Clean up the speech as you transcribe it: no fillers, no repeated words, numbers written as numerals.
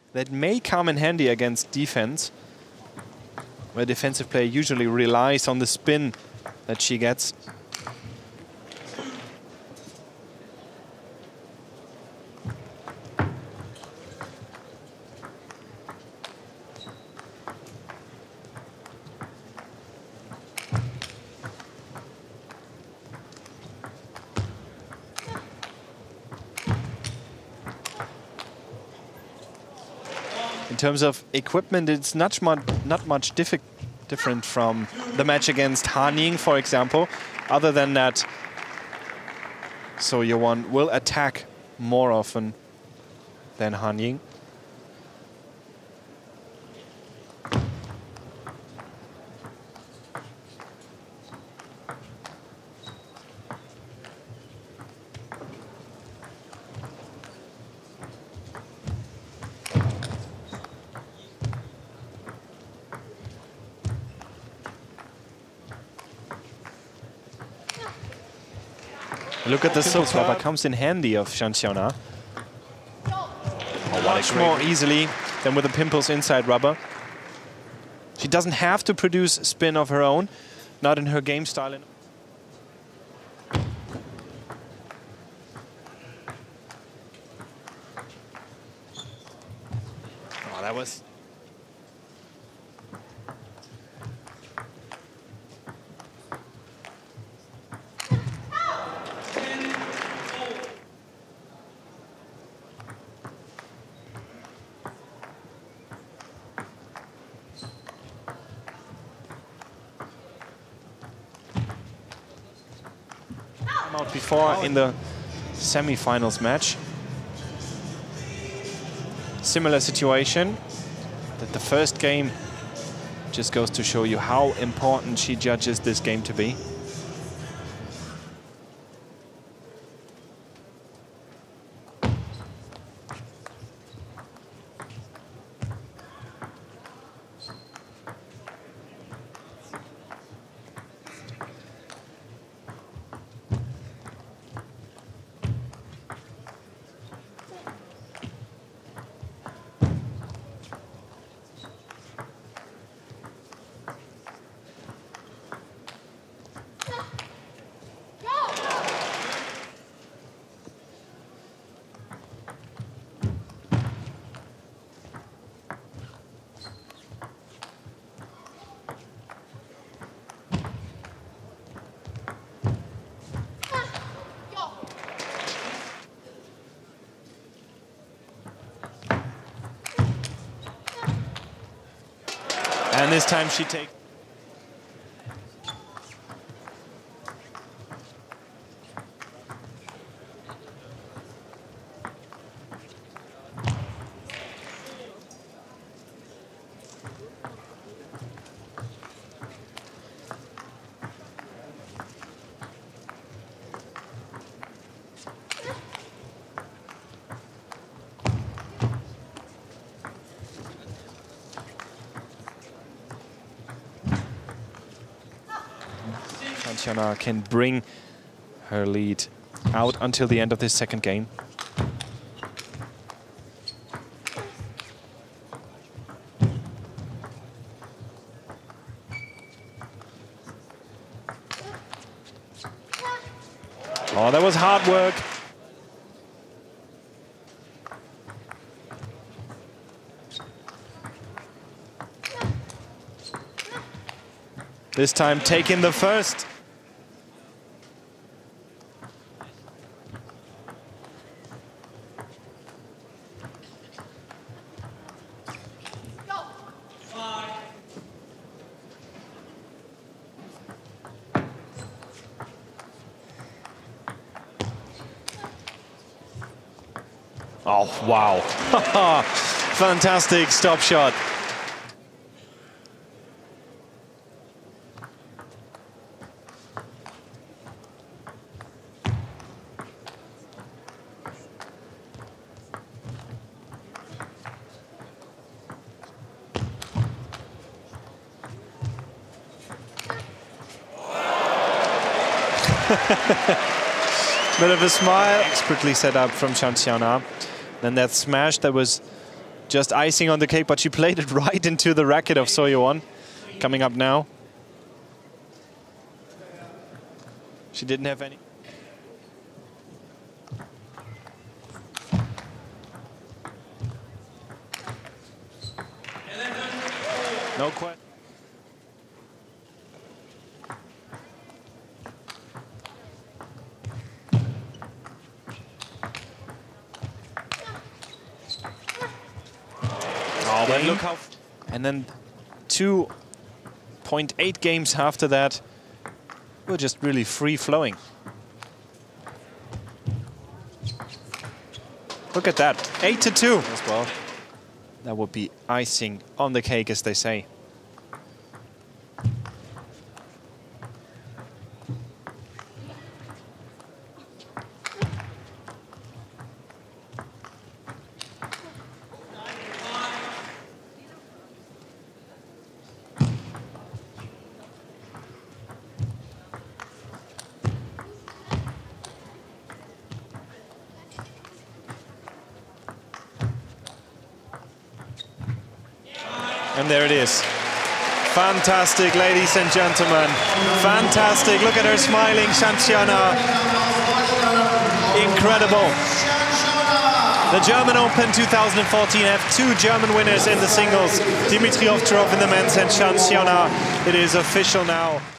that may come in handy against defense, where defensive player usually relies on the spin that she gets. In terms of equipment, it's not much different from the match against Han Ying, for example. Other than that, Seo Hyo will attack more often than Han Ying. Look at the soap rubber, comes in handy of Shan Xiaona. Much more easily than with the pimples inside rubber. She doesn't have to produce spin of her own, not in her game style. Oh, that was... out before in the semi-finals match. Similar situation, that the first game just goes to show you how important she judges this game to be. And this time she takes... Shan Xiaona can bring her lead out until the end of this second game. Oh, that was hard work. This time taking the first. Oh, wow. Fantastic stop shot. Bit of a smile, expertly set up from Shan Xiaona. Then that smash that was just icing on the cake, but she played it right into the racket of Seo Hyo. Coming up now. She didn't have any. No question. Oh, but look how. And then 2.8 games after that, we're just really free flowing. Look at that, 8-2 as well. That would be icing on the cake, as they say. And there it is. Fantastic, ladies and gentlemen. Fantastic. Look at her smiling, Shan Xiaona. Incredible. The German Open 2014 have 2 German winners in the singles. Dimitrov in the men's and Shan Xiaona. It is official now.